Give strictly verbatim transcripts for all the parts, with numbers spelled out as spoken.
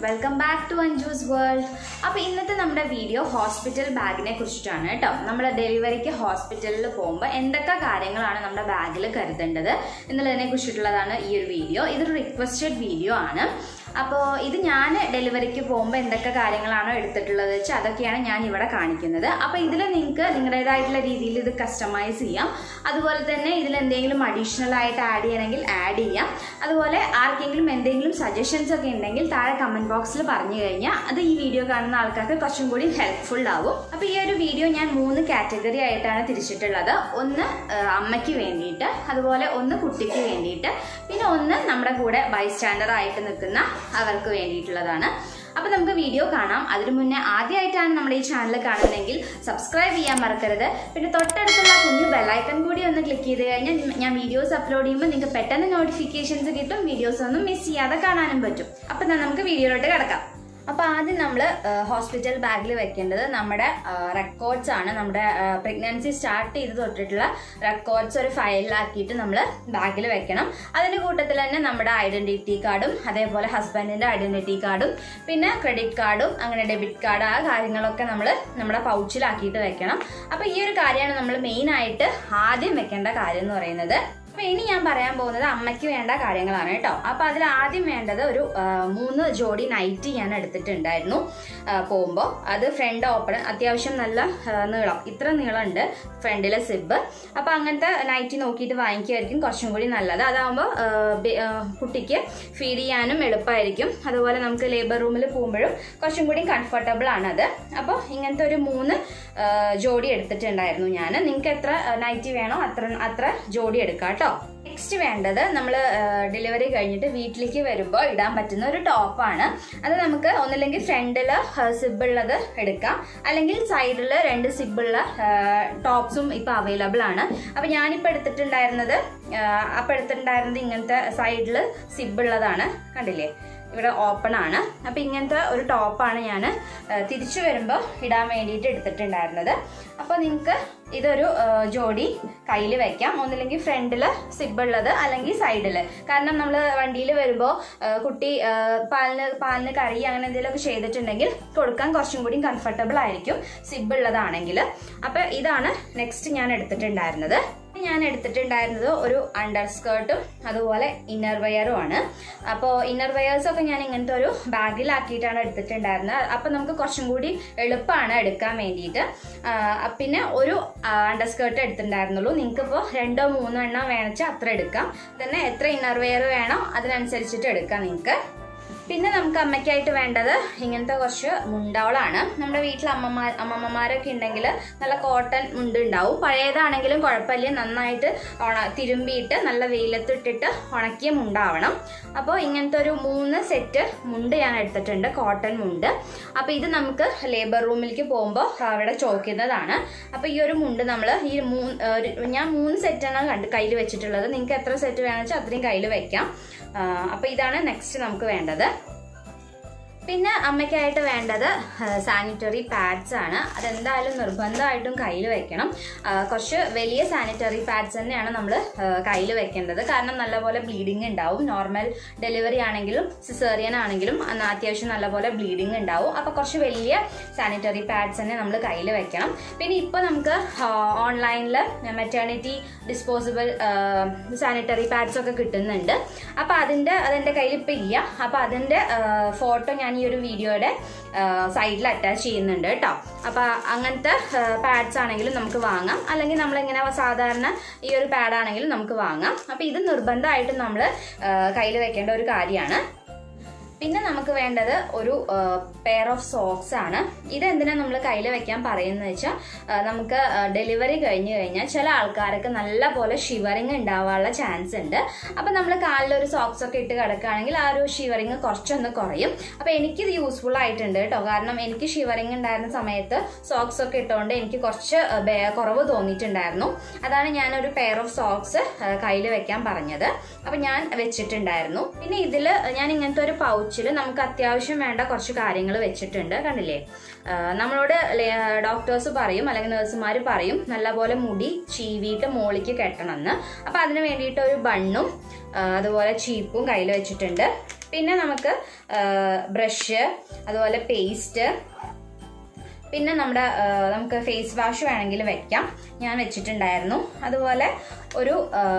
Welcome back to Anju's World. അപ്പോൾ ഇന്നത്തെ നമ്മുടെ വീഡിയോ ഹോസ്പിറ്റൽ ബാഗിനെ കുറിച്ചിട്ടാണ് കേട്ടോ. നമ്മുടെ ഡെലിവറിക്ക് ഹോസ്പിറ്റലിൽ പോകുമ്പോൾ എന്തൊക്കെ കാര്യങ്ങളാണ് നമ്മുടെ ബാഗിൽ കരുതേണ്ടത് എന്നുള്ളതിനെ കുറിച്ചിട്ടുള്ളതാണ് ഈ ഒരു വീഡിയോ. ഇതൊരു റിക്വസ്റ്റഡ് വീഡിയോ ആണ്. അപ്പോൾ ഇത് ഞാൻ ഡെലിവറിക്ക് പോകുമ്പോൾ എന്തൊക്കെ കാര്യങ്ങളാണോ എടുത്തിട്ടുള്ളത് വെച്ചാൽ അതൊക്കെയാണ് ഞാൻ ഇവിടെ കാണിക്കുന്നത്. അപ്പോൾ ഇതിൽ നിങ്ങൾക്ക് നിങ്ങളുടേതായിട്ടുള്ള രീതിയിൽ ഇത് കസ്റ്റമൈസ് ചെയ്യാം. അതുപോലെ തന്നെ ഇതിൽ എന്തെങ്കിലും അഡീഷണൽ ആയിട്ട് ആഡ് ചെയ്യണമെങ്കിൽ ആഡ് ചെയ്യാം. അതുപോലെ ആർക്കെങ്കിലും എന്തെങ്കിലും സജഷൻസ് ഒക്കെ ഉണ്ടെങ്കിൽ താഴെ കമൻറ്റ് ബോക്സിൽ പറഞ്ഞു കഴിഞ്ഞാൽ അത് ഈ വീഡിയോ കാണുന്ന ആൾക്കാർക്ക് കുറച്ചും കൂടി ഹെൽപ്ഫുൾ ആവും. അപ്പോൾ ഈ ഒരു വീഡിയോ ഞാൻ മൂന്ന് കാറ്റഗറി ആയിട്ടാണ് തിരിച്ചിട്ടുള്ളത്. ഒന്ന് അമ്മയ്ക്ക് വേണ്ടിയിട്ട്, അതുപോലെ ഒന്ന് കുട്ടിക്ക് വേണ്ടിയിട്ട്, പിന്നെ ഒന്ന് നമ്മുടെ കൂടെ ബൈസ്റ്റാൻഡർ ആയിട്ട് നിൽക്കുന്ന അവർക്ക് വേണ്ടിയിട്ടുള്ളതാണ്. അപ്പോൾ നമുക്ക് വീഡിയോ കാണാം. അതിനു മുന്നേ ആദ്യമായിട്ടാണ് നമ്മുടെ ഈ ചാനൽ കാണുന്നതെങ്കിൽ സബ്സ്ക്രൈബ് ചെയ്യാൻ മറക്കരുത്. പിന്നെ തൊട്ടടുത്തുള്ള കുഞ്ഞു ബെല്ലൈക്കൺ കൂടി ഒന്ന് ക്ലിക്ക് ചെയ്ത് കഴിഞ്ഞാൽ ഞാൻ വീഡിയോസ് അപ്ലോഡ് ചെയ്യുമ്പോൾ നിങ്ങൾക്ക് പെട്ടെന്ന് നോട്ടിഫിക്കേഷൻസ് കിട്ടും. വീഡിയോസ് ഒന്നും മിസ് ചെയ്യാതെ കാണാനും പറ്റും. അപ്പോൾ നമുക്ക് വീഡിയോയിലോട്ട് കിടക്കാം. അപ്പോൾ ആദ്യം നമ്മൾ ഹോസ്പിറ്റൽ ബാഗിൽ വെക്കേണ്ടത് നമ്മുടെ റെക്കോർഡ്സ് ആണ്. നമ്മുടെ പ്രഗ്നൻസി സ്റ്റാർട്ട് ചെയ്ത് തൊട്ടിട്ടുള്ള റെക്കോർഡ്സ് ഒരു ഫയലിലാക്കിയിട്ട് നമ്മൾ ബാഗിൽ വെക്കണം. അതിൻ്റെ കൂട്ടത്തിൽ തന്നെ നമ്മുടെ ഐഡൻറ്റിറ്റി കാർഡും അതേപോലെ ഹസ്ബൻഡിൻ്റെ ഐഡൻറ്റിറ്റി കാർഡും പിന്നെ ക്രെഡിറ്റ് കാർഡും അങ്ങനെ ഡെബിറ്റ് കാർഡ് ആ കാര്യങ്ങളൊക്കെ നമ്മൾ നമ്മുടെ പൗച്ചിലാക്കിയിട്ട് വെക്കണം. അപ്പോൾ ഈ ഒരു കാര്യമാണ് നമ്മൾ മെയിനായിട്ട് ആദ്യം വെക്കേണ്ട കാര്യം എന്ന് പറയുന്നത്. അപ്പോൾ ഇനി ഞാൻ പറയാൻ പോകുന്നത് അമ്മയ്ക്ക് വേണ്ട കാര്യങ്ങളാണ് കേട്ടോ. അപ്പോൾ അതിൽ ആദ്യം വേണ്ടത് ഒരു മൂന്ന് ജോഡി നൈറ്റി ഞാൻ എടുത്തിട്ടുണ്ടായിരുന്നു പോകുമ്പോൾ. അത് ഫ്രണ്ട് ഓപ്പൺ, അത്യാവശ്യം നല്ല നീളം, ഇത്ര നീളമുണ്ട് ഫ്രണ്ടിലെ സിബ്. അപ്പോൾ അങ്ങനത്തെ നൈറ്റി നോക്കിയിട്ട് വാങ്ങിക്കുമായിരിക്കും കുറച്ചും കൂടി നല്ലത്. അതാകുമ്പോൾ കുട്ടിക്ക് ഫീഡ് ചെയ്യാനും എളുപ്പമായിരിക്കും. അതുപോലെ നമുക്ക് ലേബർ റൂമിൽ പോകുമ്പോഴും കുറച്ചും കൂടി കംഫർട്ടബിൾ ആണത്. അപ്പോൾ ഇങ്ങനത്തെ ഒരു മൂന്ന് ജോഡി എടുത്തിട്ടുണ്ടായിരുന്നു ഞാൻ. നിങ്ങൾക്ക് എത്ര നൈറ്റി വേണോ അത്ര അത്ര ജോഡി എടുക്കാം കേട്ടോ. നെക്സ്റ്റ് വേണ്ടത് നമ്മൾ ഡെലിവറി കഴിഞ്ഞിട്ട് വീട്ടിലേക്ക് വരുമ്പോൾ ഇടാൻ പറ്റുന്ന ഒരു ടോപ്പാണ്. അത് നമുക്ക് ഒന്നില്ലെങ്കിൽ ഫ്രണ്ടിൽ സിബുള്ളത് എടുക്കാം, അല്ലെങ്കിൽ സൈഡിൽ രണ്ട് സിബുള്ള ടോപ്സും ഇപ്പോൾ അവൈലബിൾ ആണ്. അപ്പോൾ ഞാനിപ്പോൾ എടുത്തിട്ടുണ്ടായിരുന്നത് അപ്പോൾ എടുത്തിട്ടുണ്ടായിരുന്നത് ഇങ്ങനത്തെ സൈഡിൽ സിബുള്ളതാണ്. കണ്ടില്ലേ, ഇവിടെ ഓപ്പൺ ആണ്. അപ്പം ഇങ്ങനത്തെ ഒരു ടോപ്പാണ് ഞാൻ തിരിച്ചു വരുമ്പോൾ ഇടാൻ വേണ്ടിയിട്ട് എടുത്തിട്ടുണ്ടായിരുന്നത്. അപ്പോൾ നിങ്ങൾക്ക് ഇതൊരു ജോഡി കയ്യിൽ വെക്കാം, ഒന്നില്ലെങ്കിൽ ഫ്രണ്ടിൽ സിബുള്ളത് അല്ലെങ്കിൽ സൈഡിൽ. കാരണം നമ്മൾ വണ്ടിയിൽ വരുമ്പോൾ കുട്ടി പാലിന് പാലിന് കറി അങ്ങനെ എന്തെങ്കിലുമൊക്കെ ചെയ്തിട്ടുണ്ടെങ്കിൽ കൊടുക്കാൻ കുറച്ചും കൂടി കംഫർട്ടബിൾ ആയിരിക്കും സിബുള്ളതാണെങ്കിൽ. അപ്പോൾ ഇതാണ് നെക്സ്റ്റ് ഞാൻ എടുത്തിട്ടുണ്ടായിരുന്നത്. ഞാൻ എടുത്തിട്ടുണ്ടായിരുന്നത് ഒരു അണ്ടർ സ്കേർട്ടും അതുപോലെ ഇന്നർ വെയറും ആണ്. അപ്പോൾ ഇന്നർ വെയേഴ്സൊക്കെ ഞാൻ ഇങ്ങനത്തെ ഒരു ബാഗിലാക്കിയിട്ടാണ് എടുത്തിട്ടുണ്ടായിരുന്നത്. അപ്പോൾ നമുക്ക് കുറച്ചും കൂടി എളുപ്പമാണ് എടുക്കാൻ വേണ്ടിയിട്ട്. പിന്നെ ഒരു അണ്ടർ സ്കേർട്ട് എടുത്തിട്ടുണ്ടായിരുന്നുള്ളൂ. നിങ്ങൾക്കിപ്പോൾ രണ്ടോ മൂന്നോ എണ്ണം വേണിച്ചാൽ അത്ര എടുക്കാം. തന്നെ എത്ര ഇന്നർ വെയർ വേണോ അതിനനുസരിച്ചിട്ട് എടുക്കാം നിങ്ങൾക്ക്. പിന്നെ നമുക്ക് അമ്മയ്ക്കായിട്ട് വേണ്ടത് ഇങ്ങനത്തെ കുറച്ച് മുണ്ടകളാണ്. നമ്മുടെ വീട്ടിൽ അമ്മമാർ അമ്മമ്മമാരൊക്കെ ഉണ്ടെങ്കിൽ നല്ല കോട്ടൺ മുണ്ട് ഉണ്ടാവും. പഴയതാണെങ്കിലും കുഴപ്പമില്ല, നന്നായിട്ട് ഉണ തിരുമ്പിയിട്ട് നല്ല വെയിലത്തിട്ടിട്ട് ഉണക്കിയ മുണ്ടാവണം. അപ്പോൾ ഇങ്ങനത്തെ ഒരു മൂന്ന് സെറ്റ് മുണ്ട് ഞാൻ എടുത്തിട്ടുണ്ട്, കോട്ടൺ മുണ്ട്. അപ്പോൾ ഇത് നമുക്ക് ലേബർ റൂമിലേക്ക് പോകുമ്പോൾ അവിടെ ചോക്കുന്നതാണ്. അപ്പോൾ ഈ ഒരു മുണ്ട് നമ്മൾ ഈ മൂന്ന് ഞാൻ മൂന്ന് സെറ്റാണ് കണ്ട് കയ്യിൽ വെച്ചിട്ടുള്ളത്. നിങ്ങൾക്ക് എത്ര സെറ്റ് വേണമെന്ന് വെച്ചാൽ അത്രയും കയ്യിൽ വെക്കാം. അപ്പോൾ ഇതാണ് നെക്സ്റ്റ് നമുക്ക് വേണ്ടത്. പിന്നെ അമ്മയ്ക്കായിട്ട് വേണ്ടത് സാനിറ്ററി പാഡ്സ് ആണ്. അതെന്തായാലും നിർബന്ധമായിട്ടും കയ്യിൽ വെക്കണം. കുറച്ച് വലിയ സാനിറ്ററി പാഡ്സ് തന്നെയാണ് നമ്മൾ കയ്യിൽ വെക്കേണ്ടത്. കാരണം നല്ലപോലെ ബ്ലീഡിങ് ഉണ്ടാവും. നോർമൽ ഡെലിവറി ആണെങ്കിലും സിസേറിയൻ ആണെങ്കിലും അത്യാവശ്യം നല്ലപോലെ ബ്ലീഡിങ് ഉണ്ടാവും. അപ്പോൾ കുറച്ച് വലിയ സാനിറ്ററി പാഡ്സ് തന്നെ നമ്മൾ കയ്യിൽ വെക്കണം. പിന്നെ ഇപ്പോൾ നമുക്ക് ഓൺലൈനിൽ മെറ്റേണിറ്റി ഡിസ്പോസിബിൾ സാനിറ്ററി പാഡ്സ് ഒക്കെ കിട്ടുന്നുണ്ട്. അപ്പോൾ അതിൻ്റെ അതെൻ്റെ കയ്യിൽ ഇപ്പോൾ ഇല്ല. അപ്പോൾ അതിൻ്റെ ഫോട്ടോ ഞാൻ ഈ ഒരു വീഡിയോയുടെ സൈഡിൽ അറ്റാച്ച് ചെയ്യുന്നുണ്ട് കേട്ടോ. അപ്പോൾ അങ്ങനത്തെ പാഡ്സ് ആണെങ്കിലും നമുക്ക് വാങ്ങാം, അല്ലെങ്കിൽ നമ്മളിങ്ങനെ സാധാരണ ഈ ഒരു പാഡാണെങ്കിലും നമുക്ക് വാങ്ങാം. അപ്പോൾ ഇത് നിർബന്ധമായിട്ടും നമ്മൾ കയ്യിൽ വെക്കേണ്ട ഒരു കാര്യമാണ്. പിന്നെ നമുക്ക് വേണ്ടത് ഒരു പെയർ ഓഫ് സോക്സ് ആണ്. ഇതെന്തിനാണ് നമ്മൾ കയ്യിൽ വെക്കാൻ പറയുന്നത് വെച്ചാൽ നമുക്ക് ഡെലിവറി കഴിഞ്ഞ് കഴിഞ്ഞാൽ ചില ആൾക്കാർക്ക് നല്ല പോലെ ഷിവറിങ് ഉണ്ടാവാനുള്ള ചാൻസ് ഉണ്ട്. അപ്പം നമ്മൾ കാലിലൊരു സോക്സ് ഒക്കെ ഇട്ട് കിടക്കുകയാണെങ്കിൽ ആ ഒരു ഷിവറിങ് കുറച്ചൊന്ന് കുറയും. അപ്പോൾ എനിക്കിത് യൂസ്ഫുൾ ആയിട്ടുണ്ട് കേട്ടോ. കാരണം എനിക്ക് ഷിവറിങ് ഉണ്ടായിരുന്ന സമയത്ത് സോക്സ് ഒക്കെ ഇട്ടുകൊണ്ട് എനിക്ക് കുറച്ച് കുറവ് തോന്നിയിട്ടുണ്ടായിരുന്നു. അതാണ് ഞാനൊരു പെയർ ഓഫ് സോക്സ് കയ്യിൽ വെക്കാൻ പറഞ്ഞത്. അപ്പം ഞാൻ വെച്ചിട്ടുണ്ടായിരുന്നു. പിന്നെ ഇതിൽ ഞാൻ ഇങ്ങനത്തെ ഒരു പൗച്ച് നമുക്ക് അത്യാവശ്യം വേണ്ട കുറച്ച് കാര്യങ്ങൾ വെച്ചിട്ടുണ്ട്. കണ്ടില്ലേ, നമ്മളോട് ഡോക്ടേഴ്സ് പറയും അല്ലെങ്കിൽ നഴ്സുമാർ പറയും നല്ലപോലെ മുടി ചീവിയിട്ട് മോളിക്ക് കെട്ടണം എന്ന്. അപ്പം അതിന് വേണ്ടിയിട്ട് ഒരു ബണ്ണും അതുപോലെ ചീപ്പും കയ്യിൽ വെച്ചിട്ടുണ്ട്. പിന്നെ നമുക്ക് ബ്രഷ്, അതുപോലെ പേസ്റ്റ്, പിന്നെ നമ്മുടെ നമുക്ക് ഫേസ് വാഷ് വേണമെങ്കിൽ വെക്കാം, ഞാൻ വെച്ചിട്ടുണ്ടായിരുന്നു. അതുപോലെ ഒരു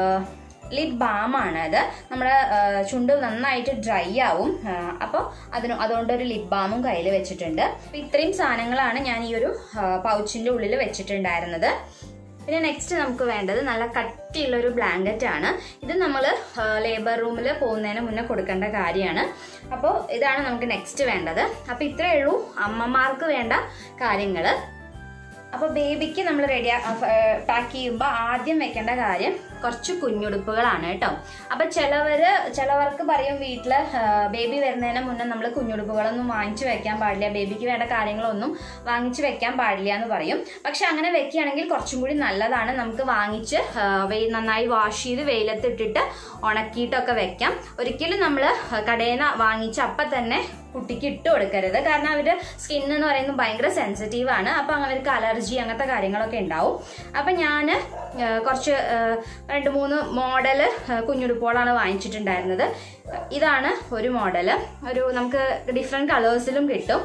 ലിപ് ബാമാണ്. അത് നമ്മുടെ ചുണ്ട് നന്നായിട്ട് ഡ്രൈ ആവും, അപ്പോൾ അതിന് അതുകൊണ്ടൊരു ലിപ് ബാമും കയ്യിൽ വെച്ചിട്ടുണ്ട്. അപ്പം ഇത്രയും സാധനങ്ങളാണ് ഞാൻ ഈ ഒരു പൗച്ചിൻ്റെ ഉള്ളിൽ വെച്ചിട്ടുണ്ടായിരുന്നത്. പിന്നെ നെക്സ്റ്റ് നമുക്ക് വേണ്ടത് നല്ല കട്ടിയുള്ളൊരു ബ്ലാങ്കറ്റ് ആണ്. ഇത് നമ്മൾ ലേബർ റൂമിൽ പോകുന്നതിന് മുന്നേ കൊടുക്കേണ്ട കാര്യമാണ്. അപ്പോൾ ഇതാണ് നമുക്ക് നെക്സ്റ്റ് വേണ്ടത്. അപ്പോൾ ഇത്രയേ ഉള്ളൂ അമ്മമാർക്ക് വേണ്ട കാര്യങ്ങൾ. അപ്പോൾ ബേബിക്ക് നമ്മൾ റെഡി പാക്ക് ചെയ്യുമ്പോൾ ആദ്യം വെക്കേണ്ട കാര്യം കുറച്ച് കുഞ്ഞുടുപ്പുകളാണ് കേട്ടോ. അപ്പം ചിലവർ ചിലവർക്ക് പറയും വീട്ടിൽ ബേബി വരുന്നതിന് മുന്നേ നമ്മൾ കുഞ്ഞുടുപ്പുകളൊന്നും വാങ്ങിച്ചു വെക്കാൻ പാടില്ല, ബേബിക്ക് വേണ്ട കാര്യങ്ങളൊന്നും വാങ്ങിച്ചു വെക്കാൻ പാടില്ല എന്ന് പറയും. പക്ഷെ അങ്ങനെ വെക്കുകയാണെങ്കിൽ കുറച്ചും കൂടി നല്ലതാണ്. നമുക്ക് വാങ്ങിച്ച് നന്നായി വാഷ് ചെയ്ത് വെയിലത്തിട്ടിട്ട് ഉണക്കിയിട്ടൊക്കെ വെക്കാം. ഒരിക്കലും നമ്മൾ കടയിൽ നിന്ന് വാങ്ങിച്ച് അപ്പം തന്നെ കുട്ടിക്ക് ഇട്ട് കൊടുക്കരുത്. കാരണം അവരുടെ സ്കിൻ എന്ന് പറയുന്നത് ഭയങ്കര സെൻസിറ്റീവ് ആണ്. അപ്പം അവർക്ക് അലർജി അങ്ങനത്തെ കാര്യങ്ങളൊക്കെ ഉണ്ടാവും. അപ്പം ഞാൻ കുറച്ച് രണ്ട് മൂന്ന് മോഡല് കുഞ്ഞുടുപ്പുകളാണ് വാങ്ങിച്ചിട്ടുണ്ടായിരുന്നത്. ഇതാണ് ഒരു മോഡല്, ഒരു നമുക്ക് ഡിഫറെൻറ്റ് കളേഴ്സിലും കിട്ടും.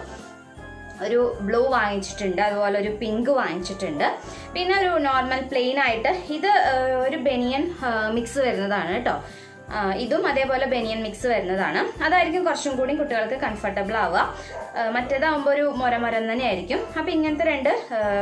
ഒരു ബ്ലൂ വാങ്ങിച്ചിട്ടുണ്ട്, അതുപോലെ ഒരു പിങ്ക് വാങ്ങിച്ചിട്ടുണ്ട്. പിന്നെ ഒരു നോർമൽ പ്ലെയിൻ ആയിട്ട് ഇത് ഒരു ബനിയൻ മിക്സ് വരുന്നതാണ് കേട്ടോ. ഇതും അതേപോലെ ബനിയൻ മിക്സ് വരുന്നതാണ്. അതായിരിക്കും കുറച്ചും കൂടി കുട്ടികൾക്ക് കംഫർട്ടബിൾ ആവുക. മറ്റേതാവുമ്പോൾ ഒരു മൊര മൊരം തന്നെ ആയിരിക്കും. അപ്പം ഇങ്ങനത്തെ രണ്ട്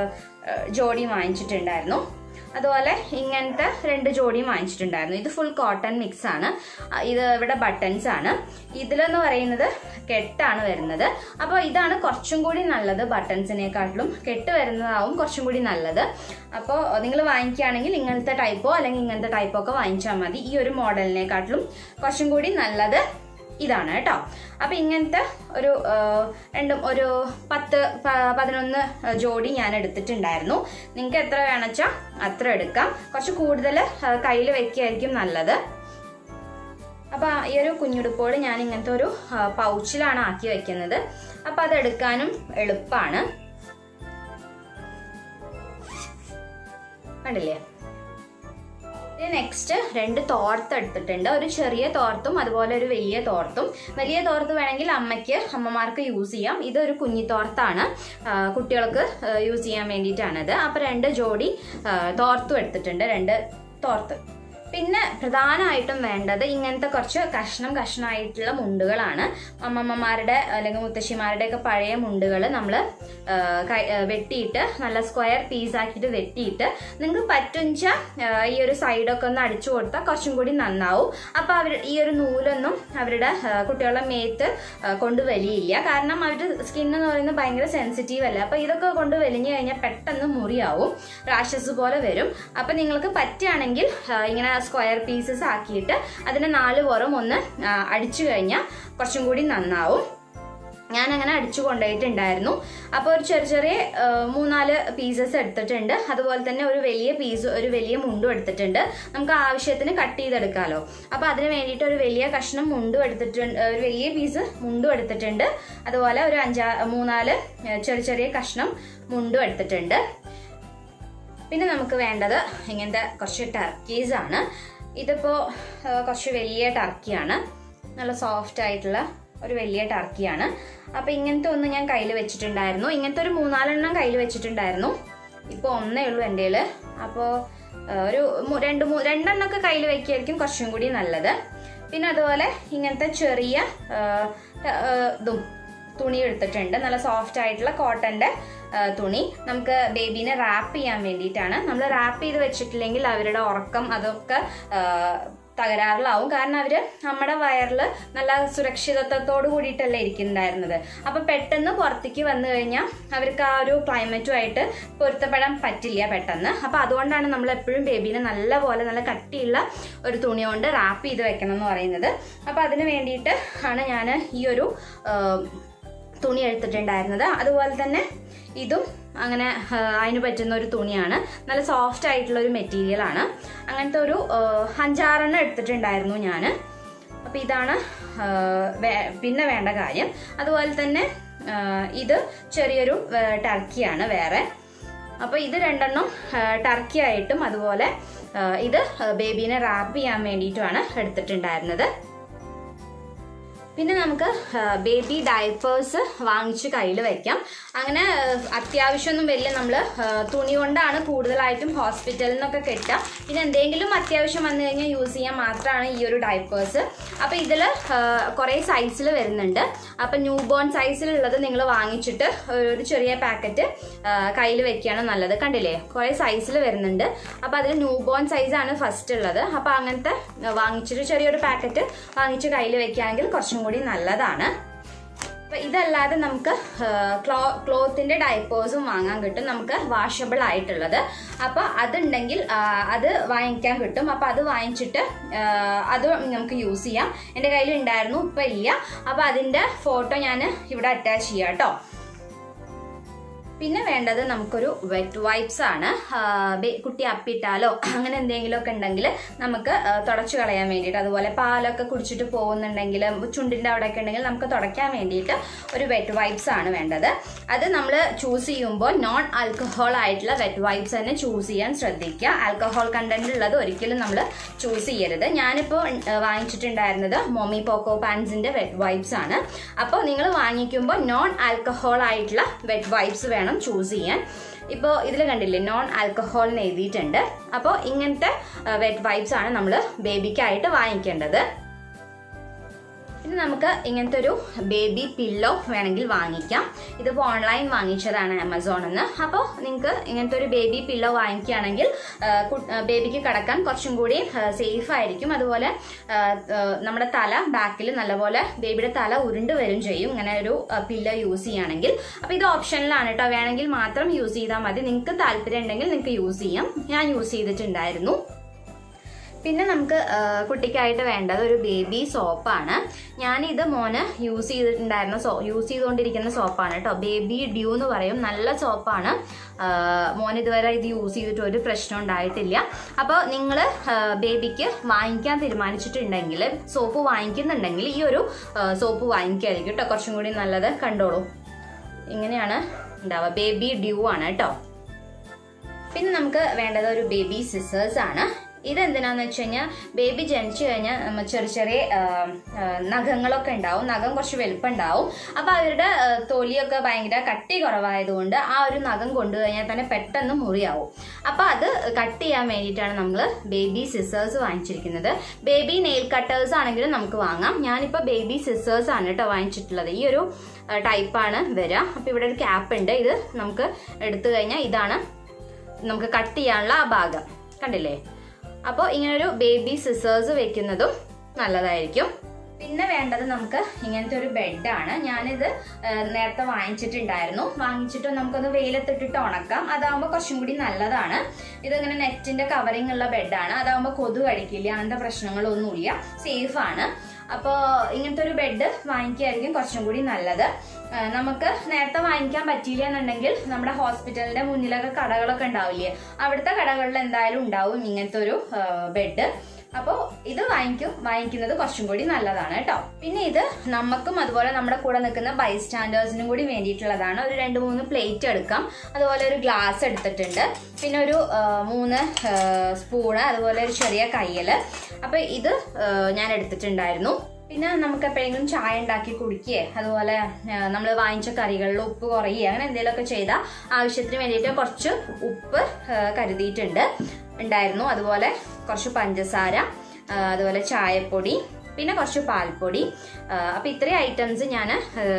ജോഡി വാങ്ങിച്ചിട്ടുണ്ടായിരുന്നു. അതുപോലെ ഇങ്ങനത്തെ രണ്ട് ജോഡിയും വാങ്ങിച്ചിട്ടുണ്ടായിരുന്നു. ഇത് ഫുൾ കോട്ടൺ മിക്സ് ആണ്. ഇത് ഇവിടെ ബട്ടൺസ് ആണ്. ഇതിലെന്ന് പറയുന്നത് കെട്ടാണ് വരുന്നത്. അപ്പോൾ ഇതാണ് കുറച്ചും കൂടി നല്ലത്. ബട്ടൺസിനെക്കാട്ടിലും കെട്ട് വരുന്നതാവും കുറച്ചും കൂടി നല്ലത്. അപ്പോൾ നിങ്ങൾ വാങ്ങിക്കുകയാണെങ്കിൽ ഇങ്ങനത്തെ ടൈപ്പോ അല്ലെങ്കിൽ ഇങ്ങനത്തെ ടൈപ്പോ ഒക്കെ വാങ്ങിച്ചാൽ മതി. ഈ ഒരു മോഡലിനെക്കാട്ടിലും കുറച്ചും കൂടി നല്ലത് ഇതാണ് കേട്ടോ. അപ്പം ഇങ്ങനത്തെ ഒരു രണ്ടും ഒരു പത്ത് പതിനൊന്ന് ജോഡി ഞാൻ എടുത്തിട്ടുണ്ടായിരുന്നു. നിങ്ങൾക്ക് എത്ര വേണമെച്ചാൽ അത്ര എടുക്കാം. കുറച്ച് കൂടുതൽ കയ്യിൽ വെക്കുകയായിരിക്കും നല്ലത്. അപ്പം ഈ ഒരു കുഞ്ഞുടുപ്പോട് ഞാൻ ഇങ്ങനത്തെ ഒരു പൗച്ചിലാണ് ആക്കി വെക്കുന്നത്. അപ്പം അതെടുക്കാനും എളുപ്പമാണ്. കണ്ടില്ലേ? നെക്സ്റ്റ് രണ്ട് തോർത്ത് എടുത്തിട്ടുണ്ട്. ഒരു ചെറിയ തോർത്തും അതുപോലെ ഒരു വലിയ തോർത്തും. വലിയ തോർത്ത് വേണമെങ്കിൽ അമ്മയ്ക്ക് അമ്മമാർക്ക് യൂസ് ചെയ്യാം. ഇതൊരു കുഞ്ഞി തോർത്താണ്, കുട്ടികൾക്ക് യൂസ് ചെയ്യാൻ വേണ്ടിയിട്ടാണിത്. അപ്പം രണ്ട് ജോഡി തോർത്തും എടുത്തിട്ടുണ്ട്, രണ്ട് തോർത്ത്. പിന്നെ പ്രധാനമായിട്ടും വേണ്ടത് ഇങ്ങനത്തെ കുറച്ച് കഷ്ണം കഷ്ണമായിട്ടുള്ള മുണ്ടുകളാണ്. അമ്മമ്മമാരുടെ അല്ലെങ്കിൽ മുത്തശ്ശിമാരുടെ ഒക്കെ പഴയ മുണ്ടുകൾ നമ്മൾ വെട്ടിയിട്ട് നല്ല സ്ക്വയർ പീസാക്കിയിട്ട് വെട്ടിയിട്ട് നിങ്ങൾക്ക് പറ്റുഞ്ച ഈ ഒരു സൈഡൊക്കെ ഒന്ന് അടിച്ചു കൊടുത്താൽ കുറച്ചും കൂടി നന്നാവും. അപ്പോൾ അവർ ഈ ഒരു നൂലൊന്നും അവരുടെ കുട്ടികളുടെ മേത്ത് കൊണ്ട് വലിയില്ല. കാരണം അവരുടെ സ്കിൻ എന്ന് പറയുന്നത് ഭയങ്കര സെൻസിറ്റീവ് അല്ല. അപ്പോൾ ഇതൊക്കെ കൊണ്ട് വലിഞ്ഞു കഴിഞ്ഞാൽ പെട്ടെന്ന് മുറിയാവും, റാഷസ് പോലെ വരും. അപ്പം നിങ്ങൾക്ക് പറ്റുകയാണെങ്കിൽ ഇങ്ങനെ സ്ക്വയർ പീസസ് ആക്കിയിട്ട് അതിന് നാല് പുറം ഒന്ന് അടിച്ചു കഴിഞ്ഞാൽ കുറച്ചും കൂടി നന്നാവും. ഞാൻ അങ്ങനെ അടിച്ചു കൊണ്ടുപോയിട്ടുണ്ടായിരുന്നു. അപ്പോൾ ഒരു ചെറിയ ചെറിയ മൂന്നാല് പീസസ് എടുത്തിട്ടുണ്ട്. അതുപോലെ തന്നെ ഒരു വലിയ പീസ് ഒരു വലിയ മുണ്ടും എടുത്തിട്ടുണ്ട്. നമുക്ക് ആവശ്യത്തിന് കട്ട് ചെയ്തെടുക്കാമല്ലോ. അപ്പോൾ അതിന് വേണ്ടിയിട്ട് ഒരു വലിയ കഷ്ണം മുണ്ടും എടുത്തിട്ടുണ്ട്, ഒരു വലിയ പീസ് മുണ്ടും എടുത്തിട്ടുണ്ട്. അതുപോലെ ഒരു അഞ്ചാ മൂന്നാല് ചെറിയ ചെറിയ കഷ്ണം മുണ്ടും എടുത്തിട്ടുണ്ട്. പിന്നെ നമുക്ക് വേണ്ടത് ഇങ്ങനത്തെ കുറച്ച് ടർക്കീസ് ആണ്. ഇതിപ്പോൾ കുറച്ച് വലിയ ടർക്കിയാണ്, നല്ല സോഫ്റ്റ് ആയിട്ടുള്ള ഒരു വലിയ ടർക്കിയാണ്. അപ്പോൾ ഇങ്ങനത്തെ ഒന്ന് ഞാൻ കയ്യിൽ വെച്ചിട്ടുണ്ടായിരുന്നു. ഇങ്ങനത്തെ ഒരു മൂന്നാലെണ്ണം കയ്യിൽ വെച്ചിട്ടുണ്ടായിരുന്നു. ഇപ്പോൾ ഒന്നേ ഉള്ളൂ എൻ്റെ കയ്യിൽ. അപ്പോൾ ഒരു രണ്ട് മൂ രണ്ടെണ്ണമൊക്കെ കയ്യിൽ വയ്ക്കുകയായിരിക്കും കുറച്ചും കൂടി നല്ലത്. പിന്നെ അതുപോലെ ഇങ്ങനത്തെ ചെറിയ ഇതും തുണി എടുത്തിട്ടുണ്ട്. നല്ല സോഫ്റ്റ് ആയിട്ടുള്ള കോട്ടൻ്റെ തുണി. നമുക്ക് ബേബീനെ റാപ്പ് ചെയ്യാൻ വേണ്ടിയിട്ടാണ്. നമ്മൾ റാപ്പ് ചെയ്ത് വെച്ചിട്ടില്ലെങ്കിൽ അവരുടെ ഉറക്കം അതൊക്കെ തകരാറിലാവും. കാരണം അവർ നമ്മുടെ വയറിൽ നല്ല സുരക്ഷിതത്വത്തോട് കൂടിയിട്ടല്ലേ ഇരിക്കുന്നുണ്ടായിരുന്നത്. അപ്പം പെട്ടെന്ന് പുറത്തേക്ക് വന്നു കഴിഞ്ഞാൽ അവർക്ക് ആ ഒരു ക്ലൈമറ്റുമായിട്ട് പൊരുത്തപ്പെടാൻ പറ്റില്ല പെട്ടെന്ന്. അപ്പം അതുകൊണ്ടാണ് നമ്മൾ എപ്പോഴും ബേബീനെ നല്ല പോലെ നല്ല കട്ടിയുള്ള ഒരു തുണി കൊണ്ട് റാപ്പ് ചെയ്ത് വെക്കണം എന്ന് പറയുന്നത്. അപ്പം അതിന് വേണ്ടിയിട്ട് ആണ് ഞാൻ ഈ ഒരു തുണി എടുത്തിട്ടുണ്ടായിരുന്നത്. അതുപോലെ തന്നെ ഇതും അങ്ങനെ അതിന് പറ്റുന്ന ഒരു തുണിയാണ്. നല്ല സോഫ്റ്റ് ആയിട്ടുള്ള ഒരു മെറ്റീരിയൽ ആണ്. അങ്ങനത്തെ ഒരു അഞ്ചാറെണ്ണം എടുത്തിട്ടുണ്ടായിരുന്നു ഞാൻ. അപ്പോൾ ഇതാണ് പിന്നെ വേണ്ട കാര്യം. അതുപോലെ തന്നെ ഇത് ചെറിയൊരു ടർക്കിയാണ് വേറെ. അപ്പോൾ ഇത് രണ്ടെണ്ണം ടർക്കി ആയിട്ടും അതുപോലെ ഇത് ബേബീനെ റാപ്പ് ചെയ്യാൻ വേണ്ടിയിട്ടുമാണ് എടുത്തിട്ടുണ്ടായിരുന്നത്. പിന്നെ നമുക്ക് ബേബി ഡയപ്പേഴ്സ് വാങ്ങിച്ച് കയ്യിൽ വെക്കാം. അങ്ങനെ അത്യാവശ്യമൊന്നും വലിയ നമ്മൾ തുണി കൊണ്ടാണ് കൂടുതലായിട്ടും ഹോസ്പിറ്റലിൽ നിന്നൊക്കെ കിട്ടുക. പിന്നെ എന്തെങ്കിലും അത്യാവശ്യം വന്നു കഴിഞ്ഞാൽ യൂസ് ചെയ്യാൻ മാത്രമാണ് ഈ ഒരു ഡയപ്പേഴ്സ്. അപ്പോൾ ഇതിൽ കുറേ സൈസിൽ വരുന്നുണ്ട്. അപ്പം ന്യൂ ബോൺ സൈസിലുള്ളത് നിങ്ങൾ വാങ്ങിച്ചിട്ട് ഒരു ചെറിയ പാക്കറ്റ് കയ്യിൽ വെക്കുകയാണ് നല്ലത്. കണ്ടില്ലേ, കുറേ സൈസിൽ വരുന്നുണ്ട്. അപ്പോൾ അതിൽ ന്യൂ ബോൺ സൈസാണ് ഫസ്റ്റ് ഉള്ളത്. അപ്പോൾ അങ്ങനത്തെ വാങ്ങിച്ചിട്ട് ചെറിയൊരു പാക്കറ്റ് വാങ്ങിച്ച് കയ്യിൽ വെക്കുകയാണെങ്കിൽ കുറച്ചും കൂടി നല്ലതാണ്. അപ്പോൾ ഇതല്ലാതെ നമുക്ക് ക്ലോ ക്ലോത്തിൻ്റെ ഡയപ്പേഴ്സും വാങ്ങാൻ കിട്ടും, നമുക്ക് വാഷബിൾ ആയിട്ടുള്ളത്. അപ്പോൾ അതുണ്ടെങ്കിൽ അത് വാങ്ങിക്കാൻ കിട്ടും. അപ്പോൾ അത് വാങ്ങിച്ചിട്ട് അത് നമുക്ക് യൂസ് ചെയ്യാം. എൻ്റെ കയ്യിൽ ഉണ്ടായിരുന്നു, ഇപ്പം ഇല്ല. അപ്പോൾ അതിൻ്റെ ഫോട്ടോ ഞാൻ ഇവിടെ അറ്റാച്ച് ചെയ്യാം കേട്ടോ. പിന്നെ വേണ്ടത് നമുക്കൊരു വെറ്റ് വൈപ്സ് ആണ്. കുട്ടി അപ്പിട്ടാലോ അങ്ങനെ എന്തെങ്കിലുമൊക്കെ ഉണ്ടെങ്കിൽ നമുക്ക് തുടച്ചു കളയാൻ വേണ്ടിയിട്ട്, അതുപോലെ പാലൊക്കെ കുടിച്ചിട്ട് പോകുന്നുണ്ടെങ്കിൽ ചുണ്ടിൻ്റെ അവിടെയൊക്കെ ഉണ്ടെങ്കിൽ നമുക്ക് തുടയ്ക്കാൻ വേണ്ടിയിട്ട് ഒരു വെറ്റ് വൈപ്സ് ആണ് വേണ്ടത്. അത് നമ്മൾ ചൂസ് ചെയ്യുമ്പോൾ നോൺ ആൽക്കഹോൾ ആയിട്ടുള്ള വെറ്റ് വൈപ്സ് തന്നെ ചൂസ് ചെയ്യാൻ ശ്രദ്ധിക്കുക. ആൽക്കഹോൾ കണ്ടന്റ് ഉള്ളത് ഒരിക്കലും നമ്മൾ ചൂസ് ചെയ്യരുത്. ഞാനിപ്പോൾ വാങ്ങിച്ചിട്ടുണ്ടായിരുന്നത് മോമി പോക്കോ പാൻസിൻ്റെ വെറ്റ് വൈപ്സ് ആണ്. അപ്പോൾ നിങ്ങൾ വാങ്ങിക്കുമ്പോൾ നോൺ ആൽക്കഹോൾ ആയിട്ടുള്ള വെറ്റ് വൈപ്സ് വേണം ചൂസ് ചെയ്യാൻ. ഇപ്പോൾ ഇതിൽ കണ്ടില്ലേ നോൺ ആൽക്കഹോൾ എന്ന് എഴുതിയിട്ടുണ്ട്. അപ്പോൾ ഇങ്ങനത്തെ വെറ്റ് വൈപ്സ് ആണ് നമ്മൾ ബേബിക്കായിട്ട് വാങ്ങിക്കേണ്ടത്. പിന്നെ നമുക്ക് ഇങ്ങനത്തെ ഒരു ബേബി പില്ലോ വേണമെങ്കിൽ വാങ്ങിക്കാം. ഇതിപ്പോൾ ഓൺലൈൻ വാങ്ങിച്ചതാണ് ആമസോണിൽ നിന്ന്. അപ്പോൾ നിങ്ങൾക്ക് ഇങ്ങനത്തെ ഒരു ബേബി പില്ലോ വാങ്ങിക്കുകയാണെങ്കിൽ ബേബിക്ക് കിടക്കാൻ കുറച്ചും കൂടി സേഫ് ആയിരിക്കും. അതുപോലെ നമ്മുടെ തല ബാക്കിൽ നല്ലപോലെ ബേബിയുടെ തല ഉരുണ്ട് വരും ചെയ്യും ഇങ്ങനെ ഒരു പില്ലോ യൂസ് ചെയ്യുകയാണെങ്കിൽ. അപ്പോൾ ഇത് ഓപ്ഷനിലാണ് കേട്ടോ, വേണമെങ്കിൽ മാത്രം യൂസ് ചെയ്താൽ മതി. നിങ്ങൾക്ക് താല്പര്യം ഉണ്ടെങ്കിൽ നിങ്ങൾക്ക് യൂസ് ചെയ്യാം. ഞാൻ യൂസ് ചെയ്തിട്ടുണ്ടായിരുന്നു. പിന്നെ നമുക്ക് കുട്ടിക്കായിട്ട് വേണ്ടത് ഒരു ബേബി സോപ്പാണ്. ഞാനിത് മോന് യൂസ് ചെയ്തിട്ടുണ്ടായിരുന്ന സോ യൂസ് ചെയ്തുകൊണ്ടിരിക്കുന്ന സോപ്പാണ് കേട്ടോ. ബേബി ഡ്യൂ എന്ന് പറയും, നല്ല സോപ്പാണ്. മോൻ ഇതുവരെ ഇത് യൂസ് ചെയ്തിട്ട് ഒരു പ്രശ്നം ഉണ്ടായിട്ടില്ല. അപ്പോൾ നിങ്ങൾ ബേബിക്ക് വാങ്ങിക്കാൻ തീരുമാനിച്ചിട്ടുണ്ടെങ്കിൽ, സോപ്പ് വാങ്ങിക്കുന്നുണ്ടെങ്കിൽ ഈ ഒരു സോപ്പ് വാങ്ങിക്കായിരിക്കും കേട്ടോ കുറച്ചും കൂടി നല്ലത്. കണ്ടോളൂ, ഇങ്ങനെയാണ് ഉണ്ടാവുക. ബേബി ഡ്യൂ ആണ് കേട്ടോ. പിന്നെ നമുക്ക് വേണ്ടത് ഒരു ബേബി സിസേഴ്സ് ആണ്. ഇതെന്തിനാന്ന് വെച്ച് കഴിഞ്ഞാൽ ബേബി ജനിച്ചു കഴിഞ്ഞാൽ ചെറിയ ചെറിയ നഖങ്ങളൊക്കെ ഉണ്ടാവും, നഖം കുറച്ച് വലുപ്പം ഉണ്ടാവും. അപ്പോൾ അവരുടെ തൊലിയൊക്കെ ഭയങ്കര കട്ടി കുറവായതുകൊണ്ട് ആ ഒരു നഖം കൊണ്ടുകഴിഞ്ഞാൽ തന്നെ പെട്ടെന്ന് മുറിയാവും. അപ്പോൾ അത് കട്ട് ചെയ്യാൻ വേണ്ടിയിട്ടാണ് നമ്മൾ ബേബി സിസേഴ്സ് വാങ്ങിച്ചിരിക്കുന്നത്. ബേബി നെയിൽ കട്ടേഴ്സ് ആണെങ്കിലും നമുക്ക് വാങ്ങാം. ഞാനിപ്പോൾ ബേബി സിസേഴ്സ് ആണ് കേട്ടോ വാങ്ങിച്ചിട്ടുള്ളത്. ഈ ഒരു ടൈപ്പാണ് വരിക. അപ്പോൾ ഇവിടെ ഒരു ക്യാപ്പ് ഉണ്ട്. ഇത് നമുക്ക് എടുത്തു കഴിഞ്ഞാൽ ഇതാണ് നമുക്ക് കട്ട് ചെയ്യാനുള്ള ആ ഭാഗം, കണ്ടില്ലേ? അപ്പോൾ ഇങ്ങനൊരു ബേബി സിസേഴ്സ് വെക്കുന്നതും നല്ലതായിരിക്കും. പിന്നെ വേണ്ടത് നമുക്ക് ഇങ്ങനത്തെ ഒരു ബെഡാണ്. ഞാനിത് നേരത്തെ വാങ്ങിച്ചിട്ടുണ്ടായിരുന്നു. വാങ്ങിച്ചിട്ട് നമുക്കൊന്ന് വെയിലത്തിട്ടിട്ട് ഉണക്കാം. അതാകുമ്പോൾ കുറച്ചും കൂടി നല്ലതാണ്. ഇതിങ്ങനെ നെറ്റിന്റെ കവറിങ് ഉള്ള ബെഡാണ്. അതാകുമ്പോൾ കൊതു കടിക്കില്ല, അങ്ങനത്തെ പ്രശ്നങ്ങളൊന്നുമില്ല, സേഫാണ്. അപ്പോൾ ഇങ്ങനത്തെ ഒരു ബെഡ് വാങ്ങിക്കുകയായിരിക്കും കുറച്ചും കൂടി നല്ലത്. നമുക്ക് നേരത്തെ വാങ്ങിക്കാൻ പറ്റിയില്ല എന്നുണ്ടെങ്കിൽ നമ്മുടെ ഹോസ്പിറ്റലിന്റെ മുന്നിലൊക്കെ കടകളൊക്കെ ഉണ്ടാവില്ലേ, അവിടുത്തെ കടകളിൽ എന്തായാലും ഉണ്ടാവും ഇങ്ങനത്തെ ഒരു ബെഡ്. അപ്പോൾ ഇത് വാങ്ങിക്കും വാങ്ങിക്കുന്നത് കുറച്ചും കൂടി നല്ലതാണ് കേട്ടോ. പിന്നെ ഇത് നമുക്കും അതുപോലെ നമ്മുടെ കൂടെ നിൽക്കുന്ന ബൈസ്റ്റാൻഡേഴ്സിനും കൂടി വേണ്ടിയിട്ടുള്ളതാണ്. ഒരു രണ്ട് മൂന്ന് പ്ലേറ്റ് എടുക്കാം. അതുപോലെ ഒരു ഗ്ലാസ് എടുത്തിട്ടുണ്ട്. പിന്നെ ഒരു മൂന്ന് സ്പൂണ്, അതുപോലെ ഒരു ചെറിയ കയ്യൽ. അപ്പോൾ ഇത് ഞാൻ എടുത്തിട്ടുണ്ടായിരുന്നു. പിന്നെ നമുക്ക് എപ്പോഴെങ്കിലും ചായ ഉണ്ടാക്കി കുടിക്കുകയെ, അതുപോലെ നമ്മൾ വാങ്ങിച്ച കറികളിൽ ഉപ്പ് കുറയുക, അങ്ങനെ എന്തെങ്കിലുമൊക്കെ ചെയ്താൽ ആവശ്യത്തിന് വേണ്ടിയിട്ട് കുറച്ച് ഉപ്പ് കരുതിയിട്ടുണ്ട് ഉണ്ടായിരുന്നു. അതുപോലെ കുറച്ച് പഞ്ചസാര, അതുപോലെ ചായപ്പൊടി, പിന്നെ കുറച്ച് പാൽപ്പൊടി. അപ്പം ഇത്രയും ഐറ്റംസ് ഞാൻ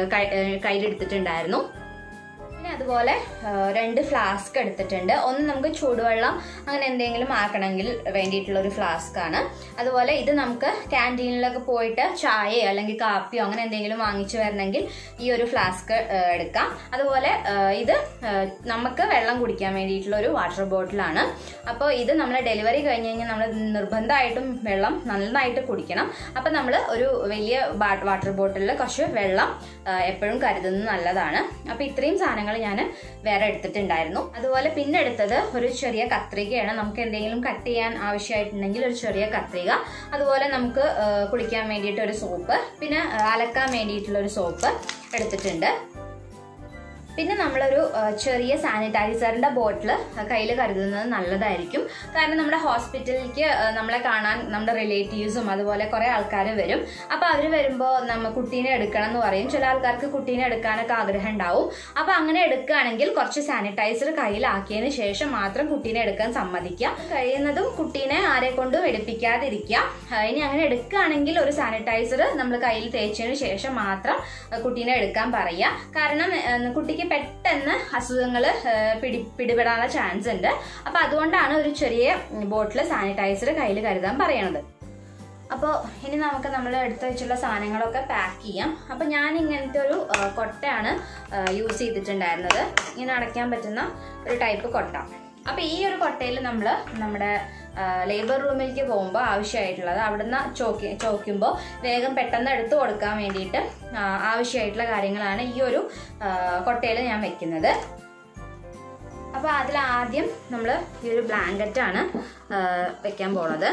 കയ്യിലെടുത്തിട്ടുണ്ടായിരുന്നു. പിന്നെ അതുപോലെ രണ്ട് ഫ്ലാസ്ക് എടുത്തിട്ടുണ്ട്. ഒന്ന് നമുക്ക് ചൂടുവെള്ളം അങ്ങനെ എന്തെങ്കിലും ആക്കണമെങ്കിൽ വേണ്ടിയിട്ടുള്ള ഒരു ഫ്ലാസ്ക് ആണ്. അതുപോലെ ഇത് നമുക്ക് ക്യാൻറ്റീനിലൊക്കെ പോയിട്ട് ചായയോ അല്ലെങ്കിൽ കാപ്പിയോ അങ്ങനെ എന്തെങ്കിലും വാങ്ങിച്ചു വരണമെങ്കിൽ ഈ ഒരു ഫ്ലാസ്ക് എടുക്കാം. അതുപോലെ ഇത് നമുക്ക് വെള്ളം കുടിക്കാൻ വേണ്ടിയിട്ടുള്ള ഒരു വാട്ടർ ബോട്ടിലാണ്. അപ്പോൾ ഇത് നമ്മൾ ഡെലിവറി കഴിഞ്ഞ് കഴിഞ്ഞാൽ നമ്മൾ നിർബന്ധമായിട്ടും വെള്ളം നന്നായിട്ട് കുടിക്കണം. അപ്പം നമ്മൾ ഒരു വലിയ വാട്ടർ ബോട്ടിലിൽ കുറച്ച് വെള്ളം എപ്പോഴും കരുതുന്നത് നല്ലതാണ്. അപ്പോൾ ഇത്രയും സാധനങ്ങൾ ഞാൻ വേറെ എടുത്തിട്ടുണ്ടായിരുന്നു. അതുപോലെ പിന്നെ എടുത്തത് ഒരു ചെറിയ കത്രികയാണ്. നമുക്ക് എന്തെങ്കിലും കട്ട് ചെയ്യാൻ ആവശ്യമായിട്ടുണ്ടെങ്കിൽ ഒരു ചെറിയ കത്രിക. അതുപോലെ നമുക്ക് കുളിക്കാൻ വേണ്ടിയിട്ട് ഒരു സോപ്പ്, പിന്നെ അലക്കാൻ വേണ്ടിയിട്ടുള്ള ഒരു സോപ്പ് എടുത്തിട്ടുണ്ട്. പിന്നെ നമ്മളൊരു ചെറിയ സാനിറ്റൈസറിൻ്റെ ബോട്ടിൽ കയ്യിൽ കരുതുന്നത് നല്ലതായിരിക്കും. കാരണം നമ്മുടെ ഹോസ്പിറ്റലിലേക്ക് നമ്മളെ കാണാൻ നമ്മുടെ റിലേറ്റീവ്സും അതുപോലെ കുറേ ആൾക്കാർ വരും. അപ്പോൾ അവർ വരുമ്പോൾ നമ്മൾ കുട്ടീനെ എടുക്കണം എന്ന് പറയും. ചില ആൾക്കാർക്ക് കുട്ടീനെ എടുക്കാനൊക്കെ ആഗ്രഹം ഉണ്ടാവും. അപ്പോൾ അങ്ങനെ എടുക്കുകയാണെങ്കിൽ കുറച്ച് സാനിറ്റൈസർ കയ്യിലാക്കിയതിന് ശേഷം മാത്രം കുട്ടീനെ എടുക്കാൻ സമ്മതിക്കുക. കഴിയുന്നതും കുട്ടീനെ ആരെ കൊണ്ടും എടുപ്പിക്കാതിരിക്കുക. ഇനി അങ്ങനെ എടുക്കുകയാണെങ്കിൽ ഒരു സാനിറ്റൈസർ നമ്മൾ കയ്യിൽ തേച്ചതിന് ശേഷം മാത്രം കുട്ടീനെ എടുക്കാൻ പറയുക. കാരണം കുട്ടിക്ക് പെട്ടെന്ന് അസുഖങ്ങൾ പിടി പിടിപെടാനുള്ള ചാൻസ് ഉണ്ട്. അപ്പോൾ അതുകൊണ്ടാണ് ഒരു ചെറിയ ബോട്ടിൽ സാനിറ്റൈസർ കയ്യിൽ കരുതാൻ പറയണത്. അപ്പോൾ ഇനി നമുക്ക് നമ്മൾ എടുത്ത് വെച്ചുള്ള സാധനങ്ങളൊക്കെ പാക്ക് ചെയ്യാം. അപ്പോൾ ഞാൻ ഇങ്ങനത്തെ ഒരു കൊട്ടയാണ് യൂസ് ചെയ്തിട്ടുണ്ടായിരുന്നത്. ഇങ്ങനെ അടയ്ക്കാൻ പറ്റുന്ന ഒരു ടൈപ്പ് കൊട്ട. അപ്പോൾ ഈ ഒരു കൊട്ടയിൽ നമ്മൾ നമ്മുടെ ലേബർ റൂമിലേക്ക് പോകുമ്പോൾ ആവശ്യമായിട്ടുള്ളത് അവിടുന്ന് ചോക്കി ചോക്കുമ്പോൾ വേഗം പെട്ടെന്ന് എടുത്തു കൊടുക്കാൻ വേണ്ടിയിട്ട് ആവശ്യമായിട്ടുള്ള കാര്യങ്ങളാണ് ഈ ഒരു കൊട്ടയിൽ ഞാൻ വെക്കുന്നത്. അപ്പോൾ അതിലാദ്യം നമ്മൾ ഈ ഒരു ബ്ലാങ്കറ്റാണ് വെക്കാൻ പോണത്.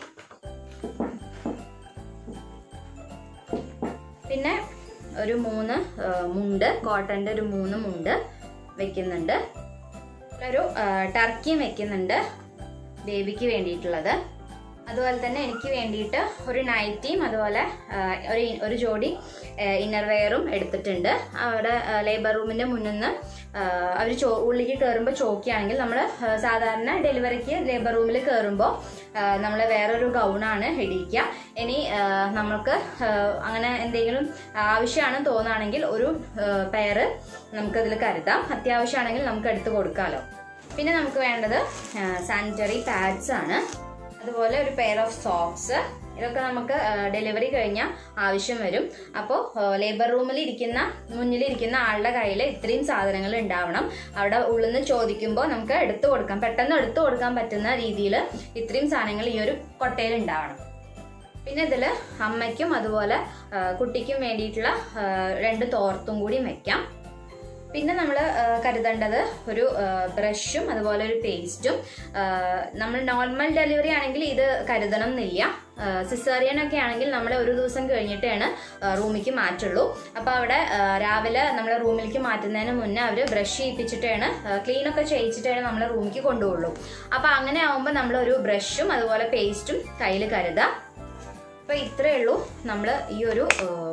പിന്നെ ഒരു മൂന്ന് മുണ്ട്, കോട്ടൻ്റെ ഒരു മൂന്ന് മുണ്ട് വെക്കുന്നുണ്ട്. ഒരു ടർക്കിയും വെക്കുന്നുണ്ട് ബേബിക്ക് വേണ്ടിയിട്ടുള്ളത്. അതുപോലെ തന്നെ എനിക്ക് വേണ്ടിയിട്ട് ഒരു നൈറ്റിയും അതുപോലെ ഒരു ഒരു ജോഡി ഇന്നർ വെയറും എടുത്തിട്ടുണ്ട്. അവിടെ ലേബർ റൂമിൻ്റെ മുന്നിൽ നിന്ന് അവർ ചോ ഉള്ളിലേക്ക് കയറുമ്പോൾ ചോക്കിയാണെങ്കിൽ നമ്മൾ സാധാരണ ഡെലിവറിക്ക് ലേബർ റൂമിൽ കയറുമ്പോൾ നമ്മൾ വേറൊരു ഗൗണാണ് ഇടിക്കുക. ഇനി നമുക്ക് അങ്ങനെ എന്തെങ്കിലും ആവശ്യമാണെന്ന് തോന്നുകയാണെങ്കിൽ ഒരു പെയർ നമുക്കതിൽ കരുതാം. അത്യാവശ്യമാണെങ്കിൽ നമുക്ക് എടുത്ത് കൊടുക്കാമല്ലോ. പിന്നെ നമുക്ക് വേണ്ടത് സാനിറ്ററി പാഡ്സ് ആണ്. അതുപോലെ ഒരു പെയർ ഓഫ് സോക്സ്. ഇതൊക്കെ നമുക്ക് ഡെലിവറി കഴിഞ്ഞാൽ ആവശ്യം വരും. അപ്പോൾ ലേബർ റൂമിൽ ഇരിക്കുന്ന മുന്നിലിരിക്കുന്ന ആളുടെ കയ്യിൽ ഇത്രയും സാധനങ്ങൾ ഉണ്ടാവണം. അവിടെ ഉള്ളിൽ നിന്ന് ചോദിക്കുമ്പോൾ നമുക്ക് എടുത്തു കൊടുക്കാം, പെട്ടെന്ന് എടുത്തു കൊടുക്കാൻ പറ്റുന്ന രീതിയിൽ ഇത്രയും സാധനങ്ങൾ ഈ ഒരു കൊട്ടയിൽ ഉണ്ടാവണം. പിന്നെ ഇതിൽ അമ്മയ്ക്കും അതുപോലെ കുട്ടിക്കും വേണ്ടിയിട്ടുള്ള രണ്ട് തോർത്തും കൂടി വെക്കാം. പിന്നെ നമ്മൾ കരുതേണ്ടത് ഒരു ബ്രഷും അതുപോലെ ഒരു പേസ്റ്റും. നമ്മൾ നോർമൽ ഡെലിവറി ആണെങ്കിൽ ഇത് കരുതണം എന്നില്ല. സിസേറിയൻ ഒക്കെ ആണെങ്കിൽ നമ്മൾ ഒരു ദിവസം കഴിഞ്ഞിട്ടാണ് റൂമിലേക്ക് മാറ്റുള്ളൂ. അപ്പോൾ അവിടെ രാവിലെ നമ്മൾ റൂമിലേക്ക് മാറ്റുന്നതിന് മുന്നേ അവർ ബ്രഷ് ചെയ്യിപ്പിച്ചിട്ടാണ് ക്ലീനൊക്കെ ചെയ്യിച്ചിട്ടാണ് നമ്മൾ റൂമിലേക്ക് കൊണ്ടുപോകുള്ളൂ. അപ്പോൾ അങ്ങനെ ആകുമ്പോൾ നമ്മൾ ഒരു ബ്രഷും അതുപോലെ പേസ്റ്റും കയ്യിൽ കരുതാം. അപ്പോൾ ഇത്രയേ ഉള്ളൂ നമ്മൾ ഈ ഒരു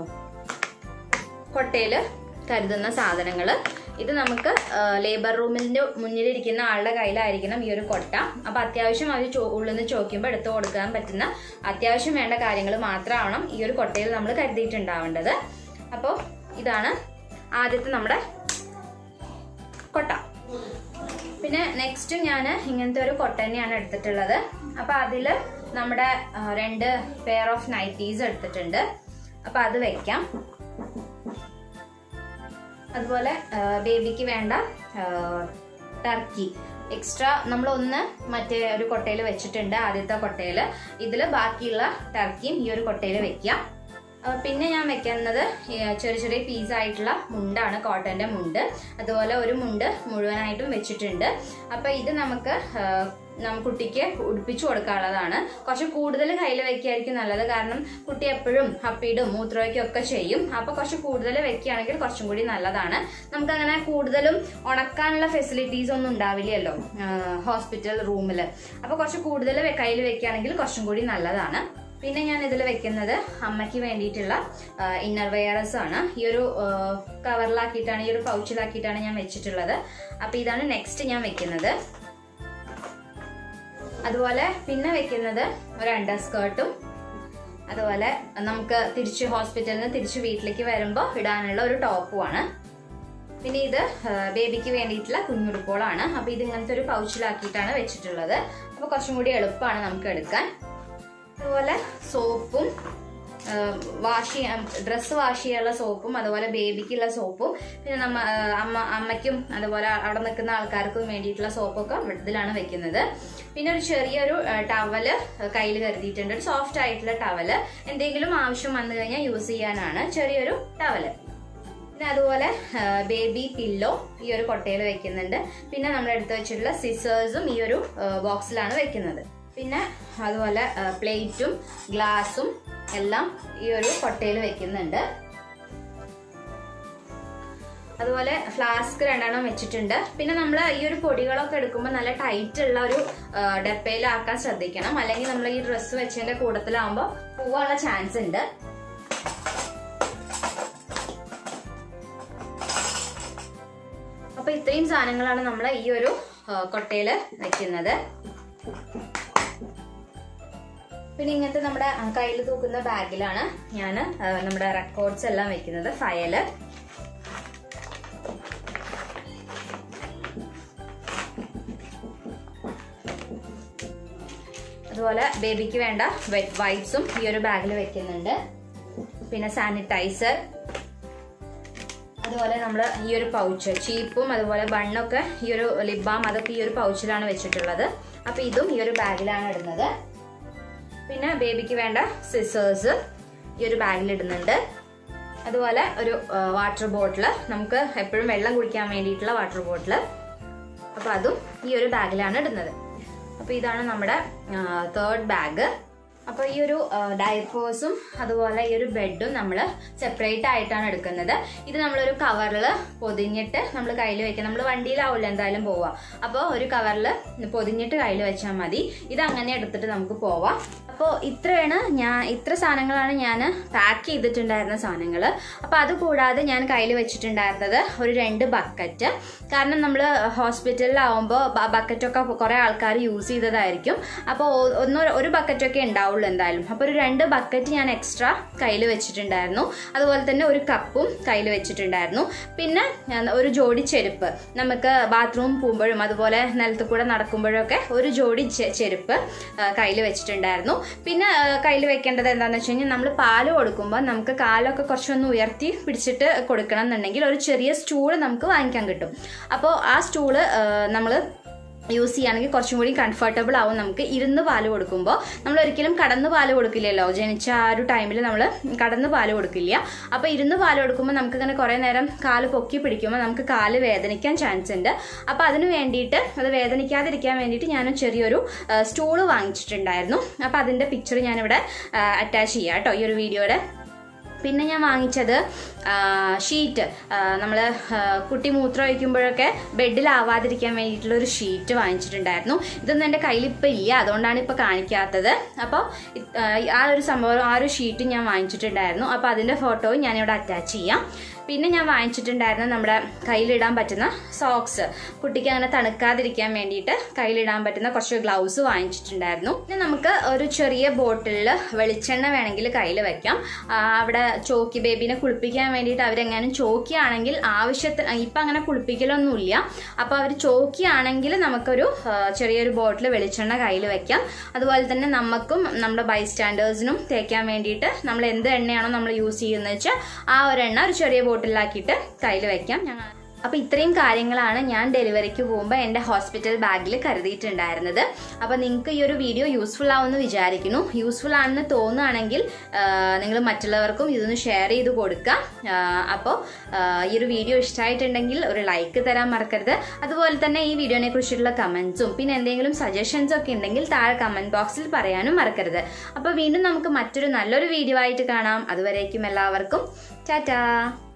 കൊട്ടയിൽ കരുതുന്ന സാധനങ്ങൾ. ഇത് നമുക്ക് ലേബർ റൂമിൻ്റെ മുന്നിലിരിക്കുന്ന ആളുടെ കയ്യിലായിരിക്കണം ഈ ഒരു കൊട്ട. അപ്പോൾ അത്യാവശ്യം അവർ ചോ ഉള്ളിൽ നിന്ന് ചോദിക്കുമ്പോൾ എടുത്തു കൊടുക്കാൻ പറ്റുന്ന അത്യാവശ്യം വേണ്ട കാര്യങ്ങൾ മാത്രമാവണം ഈ ഒരു കൊട്ടയിൽ നമ്മൾ കരുതിയിട്ടുണ്ടാവേണ്ടത്. അപ്പോൾ ഇതാണ് ആദ്യത്തെ നമ്മുടെ കൊട്ട. പിന്നെ നെക്സ്റ്റ് ഞാൻ ഇങ്ങനത്തെ ഒരു കൊട്ട തന്നെയാണ് എടുത്തിട്ടുള്ളത്. അപ്പോൾ അതിൽ നമ്മുടെ രണ്ട് പെയർ ഓഫ് നൈറ്റീസ് എടുത്തിട്ടുണ്ട്. അപ്പോൾ അത് വെക്കാം. അതുപോലെ ബേബിക്ക് വേണ്ട ടർക്കി എക്സ്ട്രാ നമ്മളൊന്ന് മറ്റേ ഒരു കൊട്ടയിൽ വെച്ചിട്ടുണ്ട്, ആദ്യത്തെ കൊട്ടയിൽ. ഇതിൽ ബാക്കിയുള്ള ടർക്കിയും ഈ ഒരു കൊട്ടയിൽ വെക്കാം. പിന്നെ ഞാൻ വെക്കുന്നത് ചെറിയ ചെറിയ പീസായിട്ടുള്ള മുണ്ടാണ്, കോട്ടൻ്റെ മുണ്ട്. അതുപോലെ ഒരു മുണ്ട് മുഴുവനായിട്ടും വെച്ചിട്ടുണ്ട്. അപ്പോൾ ഇത് നമുക്ക് കുട്ടിക്ക് ഉടുപ്പിച്ചു കൊടുക്കാനുള്ളതാണ്. കുറച്ച് കൂടുതൽ കയ്യിൽ വെക്കുകയായിരിക്കും നല്ലത്. കാരണം കുട്ടി എപ്പോഴും ഹപ്പിയിടും മൂത്രമൊക്കെ ഒക്കെ ചെയ്യും. അപ്പോൾ കുറച്ച് കൂടുതൽ വെക്കുകയാണെങ്കിൽ കുറച്ചും കൂടി നല്ലതാണ്. നമുക്കങ്ങനെ കൂടുതലും ഉണക്കാനുള്ള ഫെസിലിറ്റീസ് ഒന്നും ഉണ്ടാവില്ലല്ലോ ഹോസ്പിറ്റൽ റൂമിൽ. അപ്പോൾ കുറച്ച് കൂടുതൽ കയ്യിൽ വെക്കുകയാണെങ്കിൽ കുറച്ചും കൂടി നല്ലതാണ്. പിന്നെ ഞാൻ ഇതിൽ വെക്കുന്നത് അമ്മയ്ക്ക് വേണ്ടിയിട്ടുള്ള ഇന്നർ വെയർസ് ആണ്. ഈ ഒരു കവറിലാക്കിയിട്ടാണ്, ഈ ഒരു പൗച്ചിലാക്കിയിട്ടാണ് ഞാൻ വെച്ചിട്ടുള്ളത്. അപ്പോൾ ഇതാണ് നെക്സ്റ്റ് ഞാൻ വെക്കുന്നത്. അതുപോലെ പിന്നെ വെക്കുന്നത് ഒരു അണ്ടർ സ്കേർട്ടും അതുപോലെ നമുക്ക് തിരിച്ച് ഹോസ്പിറ്റലിൽ നിന്ന് തിരിച്ച് വീട്ടിലേക്ക് വരുമ്പോൾ ഇടാനുള്ള ഒരു ടോപ്പുമാണ്. പിന്നെ ഇത് ബേബിക്ക് വേണ്ടിയിട്ടുള്ള കുഞ്ഞുടുപ്പുകളാണ്. അപ്പോൾ ഇത് ഇങ്ങനത്തെ ഒരു പൗച്ചിലാക്കിയിട്ടാണ് വെച്ചിട്ടുള്ളത്. അപ്പോൾ കുറച്ചും കൂടി എളുപ്പമാണ് നമുക്ക് എടുക്കാൻ. അതുപോലെ സോപ്പും വാഷ് ചെയ്യാൻ ഡ്രസ്സ് വാഷ് ചെയ്യാനുള്ള സോപ്പും അതുപോലെ ബേബിക്കുള്ള സോപ്പും പിന്നെ നമ്മ അമ്മ അമ്മയ്ക്കും അതുപോലെ അവിടെ നിൽക്കുന്ന ആൾക്കാർക്കും വേണ്ടിയിട്ടുള്ള സോപ്പൊക്കെ ഇതിലാണ് വെക്കുന്നത്. പിന്നെ ഒരു ചെറിയൊരു ടവല് കയ്യിൽ കരുതിയിട്ടുണ്ട്, ഒരു സോഫ്റ്റ് ആയിട്ടുള്ള ടവല്. എന്തെങ്കിലും ആവശ്യം വന്നു കഴിഞ്ഞാൽ യൂസ് ചെയ്യാനാണ് ചെറിയൊരു ടവല്. പിന്നെ അതുപോലെ ബേബി പില്ലോ ഈ ഒരു കൊട്ടയിൽ വെക്കുന്നുണ്ട്. പിന്നെ നമ്മൾ എടുത്തു വെച്ചിട്ടുള്ള സിസേഴ്സും ഈ ഒരു ബോക്സിലാണ് വെക്കുന്നത്. പിന്നെ അതുപോലെ പ്ലേറ്റും ഗ്ലാസും എല്ലാം ഈ ഒരു കൊട്ടയിൽ വെക്കുന്നുണ്ട്. അതുപോലെ ഫ്ലാസ്ക് രണ്ടെണ്ണം വെച്ചിട്ടുണ്ട്. പിന്നെ നമ്മൾ ഈ ഒരു പൊടികളൊക്കെ എടുക്കുമ്പോൾ നല്ല ടൈറ്റ് ഉള്ള ഒരു ഡപ്പയിലാക്കാൻ ശ്രദ്ധിക്കണം, അല്ലെങ്കിൽ നമ്മൾ ഈ ഡ്രസ്സ് വെച്ചതിന്റെ കൂട്ടത്തിലാവുമ്പോൾ പോവാനുള്ള ചാൻസ് ഉണ്ട്. അപ്പൊ ഇത്രയും സാധനങ്ങളാണ് നമ്മൾ ഈ ഒരു കൊട്ടയില് വെക്കുന്നത്. പിന്നെ ഇങ്ങനത്തെ നമ്മുടെ കയ്യിൽ തൂക്കുന്ന ബാഗിലാണ് ഞാൻ നമ്മുടെ റെക്കോർഡ്സ് എല്ലാം വെക്കുന്നത്. ഫയല്, അതുപോലെ ബേബിക്ക് വേണ്ട വെറ്റ് വൈപ്സും ഈ ഒരു ബാഗിൽ വെക്കുന്നുണ്ട്. പിന്നെ സാനിറ്റൈസർ, അതുപോലെ നമ്മൾ ഈ ഒരു പൗച്ച് ചീപ്പും അതുപോലെ ബണ്ണൊക്കെ ഈ ഒരു ലിപ് ബാം അതൊക്കെ ഈ ഒരു പൗച്ചിലാണ് വെച്ചിട്ടുള്ളത്. അപ്പൊ ഇതും ഈ ഒരു ബാഗിലാണ് ഇടുന്നത്. പിന്നെ ബേബിക്ക് വേണ്ട സിസേഴ്സ് ഈ ഒരു ബാഗിൽ ഇടുന്നുണ്ട്. അതുപോലെ ഒരു വാട്ടർ ബോട്ടിൽ, നമുക്ക് എപ്പോഴും വെള്ളം കുടിക്കാൻ വേണ്ടിയിട്ടുള്ള വാട്ടർ ബോട്ടിൽ, അപ്പൊ അതും ഈ ഒരു ബാഗിലാണ് ഇടുന്നത്. അപ്പൊ ഇതാണ് നമ്മുടെ തേർഡ് ബാഗ്. അപ്പോൾ ഈ ഒരു ഡയപ്പേഴ്സും അതുപോലെ ഈ ഒരു ബെഡും നമ്മൾ സെപ്പറേറ്റ് ആയിട്ടാണ് എടുക്കുന്നത്. ഇത് നമ്മളൊരു കവറിൽ പൊതിഞ്ഞിട്ട് നമ്മൾ കയ്യിൽ വെക്കാം. നമ്മൾ വണ്ടിയിലാവില്ല എന്തായാലും പോവാം, അപ്പോൾ ഒരു കവറിൽ പൊതിഞ്ഞിട്ട് കയ്യിൽ വെച്ചാൽ മതി. ഇത് അങ്ങനെ എടുത്തിട്ട് നമുക്ക് പോവാം. അപ്പോൾ ഇത്രയാണ് ഞാൻ ഇത്ര സാധനങ്ങളാണ് ഞാൻ പാക്ക് ചെയ്തിട്ടുണ്ടായിരുന്ന സാധനങ്ങൾ. അപ്പോൾ അതുകൂടാതെ ഞാൻ കയ്യിൽ വെച്ചിട്ടുണ്ടായിരുന്നത് ഒരു രണ്ട് ബക്കറ്റ്. കാരണം നമ്മൾ ഹോസ്പിറ്റലിലാവുമ്പോൾ ബക്കറ്റൊക്കെ കുറേ ആൾക്കാർ യൂസ് ചെയ്തതായിരിക്കും. അപ്പോൾ ഒന്ന് ഒരു ബക്കറ്റൊക്കെ ഉണ്ടാവും എന്തായാലും. അപ്പോൾ ഒരു രണ്ട് ബക്കറ്റ് ഞാൻ എക്സ്ട്രാ കയ്യിൽ വെച്ചിട്ടുണ്ടായിരുന്നു. അതുപോലെ തന്നെ ഒരു കപ്പും കയ്യിൽ വെച്ചിട്ടുണ്ടായിരുന്നു. പിന്നെ ഒരു ജോഡി ചെരുപ്പ്, നമുക്ക് ബാത്റൂം പോകുമ്പോഴും അതുപോലെ നിലത്ത് കൂടെ നടക്കുമ്പോഴൊക്കെ ഒരു ജോഡി ചെരുപ്പ് കയ്യിൽ വെച്ചിട്ടുണ്ടായിരുന്നു. പിന്നെ കയ്യിൽ വെക്കേണ്ടത് എന്താണെന്ന് വെച്ച് കഴിഞ്ഞാൽ നമ്മൾ പാല് കൊടുക്കുമ്പോൾ നമുക്ക് കാലൊക്കെ കുറച്ചൊന്ന് ഉയർത്തി പിടിച്ചിട്ട് കൊടുക്കണം എന്നുണ്ടെങ്കിൽ ഒരു ചെറിയ സ്റ്റൂള് നമുക്ക് വാങ്ങിക്കാൻ കിട്ടും. അപ്പോൾ ആ സ്റ്റൂള് നമ്മൾ യൂസ് ചെയ്യുകയാണെങ്കിൽ കുറച്ചും കൂടി കംഫർട്ടബിൾ ആവും. നമുക്ക് ഇരുന്ന് പാല് കൊടുക്കുമ്പോൾ നമ്മൾ ഒരിക്കലും കടന്ന് പാല് കൊടുക്കില്ലല്ലോ, ജനിച്ച ആ ഒരു ടൈമിൽ നമ്മൾ കടന്ന് പാല് കൊടുക്കില്ല. അപ്പോൾ ഇരുന്ന് പാല് കൊടുക്കുമ്പോൾ നമുക്ക് ഇങ്ങനെ കുറേ നേരം കാല് പൊക്കി പിടിക്കുമ്പോൾ നമുക്ക് കാല് വേദനിക്കാൻ ചാൻസ് ഉണ്ട്. അപ്പോൾ അതിന് വേണ്ടിയിട്ട് അത് വേദനിക്കാതിരിക്കാൻ വേണ്ടിയിട്ട് ഞാൻ ചെറിയൊരു സ്റ്റൂള് വാങ്ങിച്ചിട്ടുണ്ടായിരുന്നു. അപ്പോൾ അതിൻ്റെ പിക്ചർ ഞാനിവിടെ അറ്റാച്ച് ചെയ്യാം കേട്ടോ ഈ ഒരു വീഡിയോയുടെ. പിന്നെ ഞാൻ വാങ്ങിച്ചത് ഷീറ്റ്, നമ്മൾ കുട്ടി മൂത്രം ഒഴിക്കുമ്പോഴൊക്കെ ബെഡിലാവാതിരിക്കാൻ വേണ്ടിയിട്ടുള്ള ഒരു ഷീറ്റ് വാങ്ങിച്ചിട്ടുണ്ടായിരുന്നു. ഇതൊന്നും എൻ്റെ കയ്യിൽ ഇപ്പം ഇല്ല, അതുകൊണ്ടാണ് ഇപ്പോൾ കാണിക്കാത്തത്. അപ്പോൾ ആ ഒരു സംഭവം ആ ഒരു ഷീറ്റ് ഞാൻ വാങ്ങിച്ചിട്ടുണ്ടായിരുന്നു. അപ്പോൾ അതിൻ്റെ ഫോട്ടോയും ഞാനിവിടെ അറ്റാച്ച് ചെയ്യാം. പിന്നെ ഞാൻ വാങ്ങിച്ചിട്ടുണ്ടായിരുന്നു നമ്മുടെ കയ്യിലിടാൻ പറ്റുന്ന സോക്സ്, കുട്ടിക്ക് അങ്ങനെ തണുക്കാതിരിക്കാൻ വേണ്ടിയിട്ട് കയ്യിലിടാൻ പറ്റുന്ന കുറച്ച് ഗ്ലൗസ് വാങ്ങിച്ചിട്ടുണ്ടായിരുന്നു. പിന്നെ നമുക്ക് ഒരു ചെറിയ ബോട്ടിലിൽ വെളിച്ചെണ്ണ വേണമെങ്കിൽ കയ്യിൽ വെക്കാം. അവിടെ ചോക്കി ബേബീനെ കുളിപ്പിക്കാൻ വേണ്ടിയിട്ട് അവരെങ്ങാനും ചോക്കിയാണെങ്കിൽ ആവശ്യത്തിന്, ഇപ്പം അങ്ങനെ കുളിപ്പിക്കലൊന്നുമില്ല, അപ്പോൾ അവർ ചോക്കിയാണെങ്കിൽ നമുക്കൊരു ചെറിയൊരു ബോട്ടിൽ വെളിച്ചെണ്ണ കയ്യിൽ വെക്കാം. അതുപോലെ തന്നെ നമുക്കും നമ്മുടെ ബൈസ്റ്റാൻഡേഴ്സിനും തേക്കാൻ വേണ്ടിയിട്ട് നമ്മൾ എന്ത് എണ്ണയാണോ നമ്മൾ യൂസ് ചെയ്യുന്നത് വെച്ചാൽ ആ ഒരു എണ്ണ ഒരു ചെറിയ ബോട്ടിലാക്കിയിട്ട് കയ്യിൽ വെക്കാം. ഞങ്ങൾ അപ്പോൾ ഇത്രയും കാര്യങ്ങളാണ് ഞാൻ ഡെലിവറിക്ക് പോകുമ്പോൾ എൻ്റെ ഹോസ്പിറ്റൽ ബാഗിൽ കരുതിയിട്ടുണ്ടായിരുന്നത്. അപ്പോൾ നിങ്ങൾക്ക് ഈ ഒരു വീഡിയോ യൂസ്ഫുൾ ആവുമെന്ന് വിചാരിക്കുന്നു. യൂസ്ഫുൾ ആണെന്ന് തോന്നുകയാണെങ്കിൽ നിങ്ങൾ മറ്റുള്ളവർക്കും ഇതൊന്ന് ഷെയർ ചെയ്ത് കൊടുക്കുക. അപ്പോൾ ഈ ഒരു വീഡിയോ ഇഷ്ടമായിട്ടുണ്ടെങ്കിൽ ഒരു ലൈക്ക് തരാൻ മറക്കരുത്. അതുപോലെ തന്നെ ഈ വീഡിയോനെ കുറിച്ചിട്ടുള്ള കമൻസും പിന്നെ എന്തെങ്കിലും സജഷൻസും ഒക്കെ ഉണ്ടെങ്കിൽ താഴെ കമൻറ്റ് ബോക്സിൽ പറയാനും മറക്കരുത്. അപ്പോൾ വീണ്ടും നമുക്ക് മറ്റൊരു നല്ലൊരു വീഡിയോ ആയിട്ട് കാണാം. അതുവരേക്കും എല്ലാവർക്കും ടാറ്റാ.